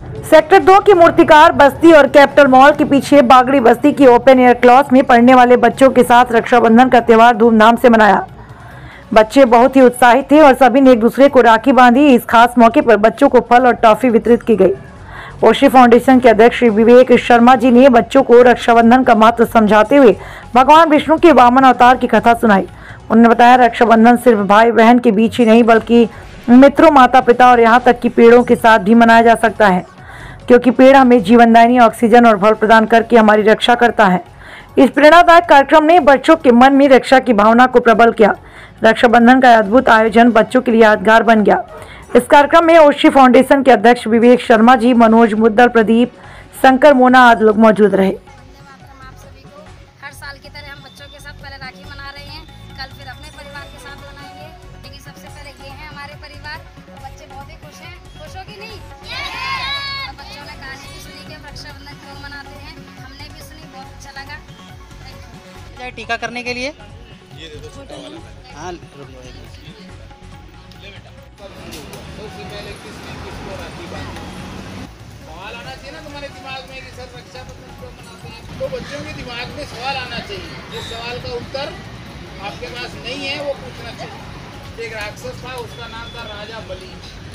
Sector 2 की मूर्तिकार बस्ती और कैपिटल मॉल के पीछे बागड़ी बस्ती की ओपन एयर क्लास में पढ़ने वाले बच्चों के साथ रक्षाबंधन का त्यौहार धूमधाम से मनाया। बच्चे बहुत ही उत्साहित थे और सभी ने एक दूसरे को राखी बांधी। इस खास मौके पर बच्चों को फल और टॉफी वितरित की गई। ओशी फाउंडेशन के अध्यक्ष श्री विवेक शर्मा जी ने बच्चों को रक्षाबंधन का महत्व समझाते हुए भगवान विष्णु के वामन अवतार की कथा सुनाई। उन्होंने बताया, रक्षाबंधन सिर्फ भाई बहन के बीच ही नहीं बल्कि मित्रों, माता पिता और यहाँ तक कि पेड़ों के साथ भी मनाया जा सकता है, क्योंकि पेड़ हमें जीवनदायिनी ऑक्सीजन और फल प्रदान करके हमारी रक्षा करता है। इस प्रेरणादायक कार्यक्रम ने बच्चों के मन में रक्षा की भावना को प्रबल किया। रक्षाबंधन का अद्भुत आयोजन बच्चों के लिए यादगार बन गया। इस कार्यक्रम में ओशी फाउंडेशन के अध्यक्ष विवेक शर्मा जी, मनोज मुद्दल, प्रदीप, शंकर मोना आदि लोग मौजूद रहे। आप सभी को हर साल की तरह हम बच्चों के साथ पहले राखी मना रहे हैं, कल फिर अपने परिवार के साथ मनाएंगे, लेकिन सबसे पहले ये है हमारे परिवार। तो बच्चे बहुत ही खुश हैं, खुश हो कि नहीं? तो बच्चों ने कहानी भी सुनी कि रक्षाबंधन क्यों मनाते हैं, हमने भी सुनी, बहुत अच्छा लगा। टीका करने के लिए ये दे दो छोटा वाला। हाँ, रुक जाओ। ले बेटा, सबसे पहले किसने किसको राखी बांधी? सवाल आना चाहिए ना तुम्हारे दिमाग में कि सर रक्षाबंधन क्यों मनाते हैं। तो बच्चों के दिमाग में सवाल आना चाहिए, जिस सवाल का उत्तर आपके पास नहीं है वो पूछना चाहिए। एक राक्षस था, उसका नाम था राजा बलि।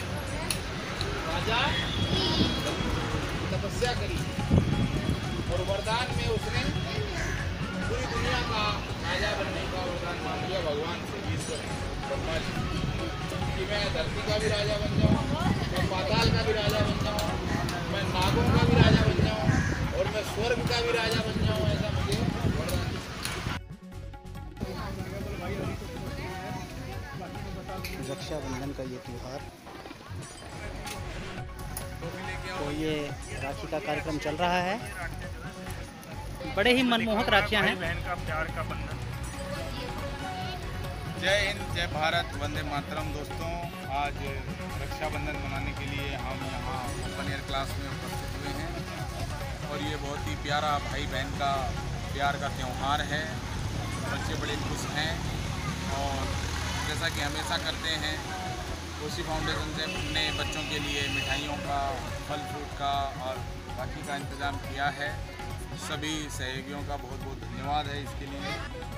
राजा तपस्या करी और वरदान में उसने पूरी दुनिया का राजा बनने का वरदान मांग लिया भगवान से, ईश्वर ब्रह्मा जी, कि मैं धरती का भी राजा बन जाऊँ, मैं पाताल का भी राजा बन जाऊँ, मैं नागों का भी राजा बन जाऊँ और मैं स्वर्ग का भी राजा बन जाऊँ, ऐसा मुझे वरदान। रक्षाबंधन का ये त्यौहार, तो ये राखी का कार्यक्रम चल रहा है। बड़े ही मनमोहक राखियां हैं। बहन का प्यार का बंधन। जय हिंद, जय भारत, वंदे मातरम। दोस्तों, आज रक्षाबंधन मनाने के लिए हम यहाँ ओपन एयर क्लास में उपस्थित हुए हैं और ये बहुत ही प्यारा भाई बहन का प्यार का त्यौहार है। बच्चे बड़े खुश हैं और जैसा कि हमेशा करते हैं, ओशी फाउंडेशन से अपने बच्चों के लिए मिठाइयों का, फल फ्रूट का और बाकी का इंतज़ाम किया है। सभी सहयोगियों का बहुत बहुत धन्यवाद है इसके लिए।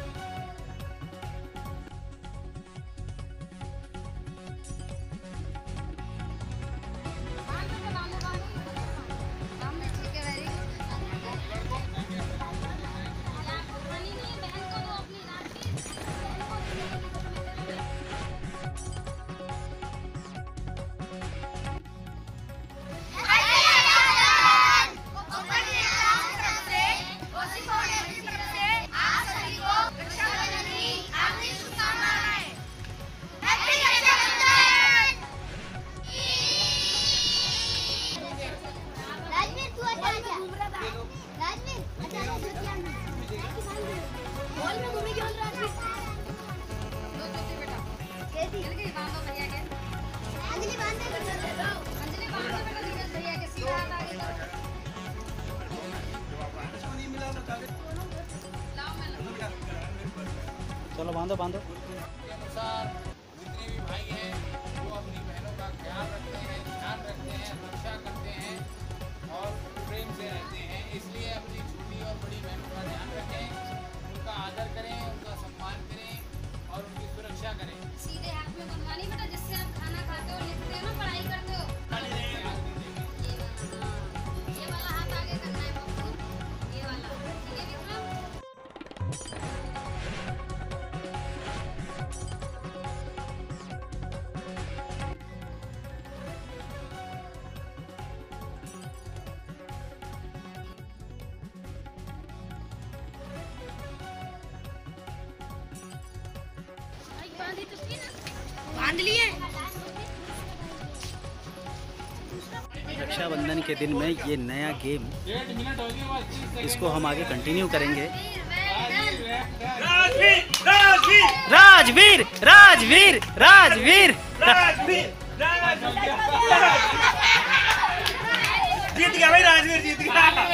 चलो बांधो बांधो। के अनुसार जितने भी भाई हैं वो अपनी बहनों का ख्याल रखते हैं, ध्यान रखते हैं, रक्षा करते हैं और प्रेम से रहते हैं। इसलिए अपनी छोटी और बड़ी बहनों का ध्यान रखें, उनका आदर करें, उनका सम्मान करें और उनकी सुरक्षा करें। सीधे हाथ में बनवानी बेटा, जिससे आप खाना खाते हो, लिखते हो ना, पढ़ाई करते हो। ये वाला हाथ आगे करना है बाबू, ये वाला, ठीक है विक्रम? बांध लिए। रक्षाबंधन के दिन में ये नया गेम, इसको हम आगे कंटिन्यू करेंगे। राजवीर राजवीर राजवीर जीत गया भाई, राजवीर जीत गया।